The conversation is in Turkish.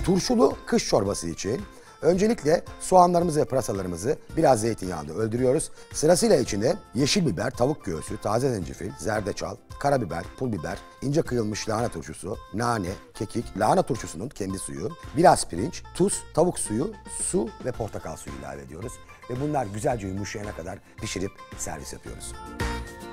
Turşulu kış çorbası için öncelikle soğanlarımızı ve pırasalarımızı biraz zeytinyağında öldürüyoruz. Sırasıyla içine yeşil biber, tavuk göğsü, taze zencefil, zerdeçal, karabiber, pul biber, ince kıyılmış lahana turşusu, nane, kekik, lahana turşusunun kendi suyu, biraz pirinç, tuz, tavuk suyu, su ve portakal suyu ilave ediyoruz. Ve bunlar güzelce yumuşayana kadar pişirip servis yapıyoruz.